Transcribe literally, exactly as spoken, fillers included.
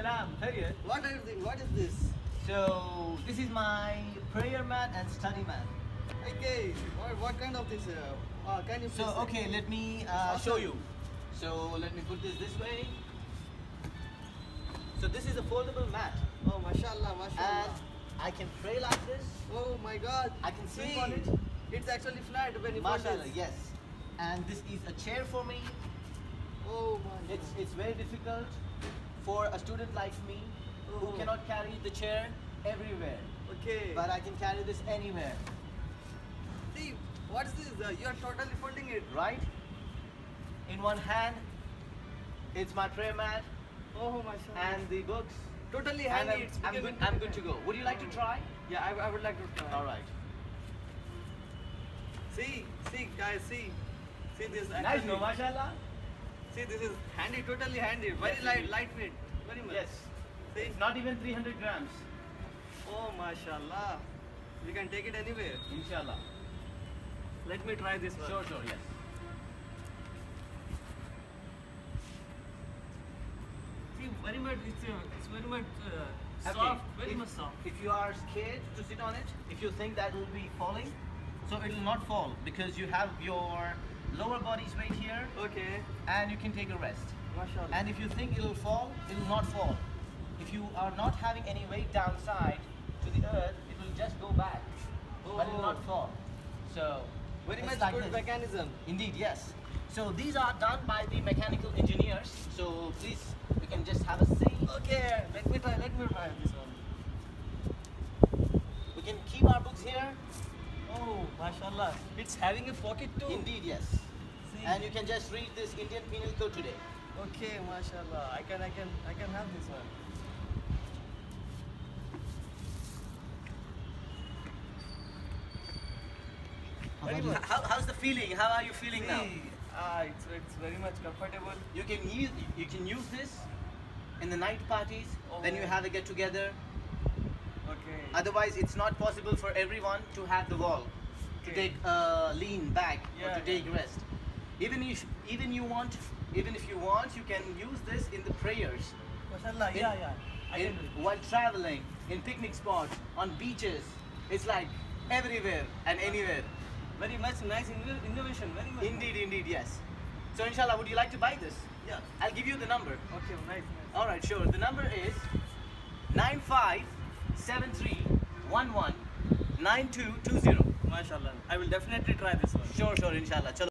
salam. Khairiat. What are you doing? What is this? So this is my prayer mat and study mat. Okay. What, what kind of this? Uh, uh, can you So please- okay, let me uh, show you. So let me put this this way. So this is a foldable mat, Oh, mashallah, and mashallah. I can pray like this. Oh my God. I can sleep See, on it. It's actually flat when you fold Mashallah, this. yes. And this is a chair for me. Oh my It's God. it's very difficult for a student like me who Oh. cannot carry the chair everywhere, Okay. but I can carry this anywhere, See, what is this? Uh, you are totally folding it. right? In one hand, it's my prayer mat Oh, mashallah. and the books. totally And handy. I'm, It's I'm becoming good. I'm good to go. Would you like to try? Yeah, I, I would like to try. All right. See, see, guys, see. See this. Nice, actually- no, mashallah. See, this is handy, totally handy. Very Yes, light, indeed. lightweight. Very much. Yes. See? It's not even three hundred grams. Oh, mashallah. We can take it anywhere. Inshallah. Let me try this one. Sure, sure, yes. See, very much, it's, uh, it's very much uh, Okay, soft, very if, much soft. If you are scared to sit on it, if you think that will be falling, so it will not fall because you have your lower body's weight here Okay, and you can take a rest. mashallah. And if you think it will fall, it will not fall. If you are not having any weight downside to the earth, it will just go back, but it will not Oh. fall. So very it's much like good this. mechanism. Indeed, yes. So these are done by the mechanical engineers. So please, you can just have a see. Okay, let me try, let me try this one. We can keep our books here. Oh, mashallah. It's having a pocket too. Indeed, yes. See? And you can just read this Indian Penal Code today. Okay, mashallah. I can, I can, I can have this one. Very much. How, how's the feeling? How are you feeling now? See, ah, it's, it's very much comfortable. You can use you can use this in the night parties when you Oh. have a get together. Okay. Otherwise, it's not possible for everyone to have the wall to Okay. take a lean back or Yeah, to take rest. Even if even you want, even if you want, you can use this in the prayers. Mashallah, In- yeah, yeah. I in, can do it. while traveling, in picnic spots, on beaches. It's like everywhere and anywhere. Very much nice inno- innovation, very much. Indeed, indeed, yes. So inshallah, would you like to buy this? Yeah. I'll give you the number. Okay, nice, nice. All right, sure. The number is nine five seven three one one nine two two zero. Mashallah. I will definitely try this one. Sure, sure, inshallah. Chalo.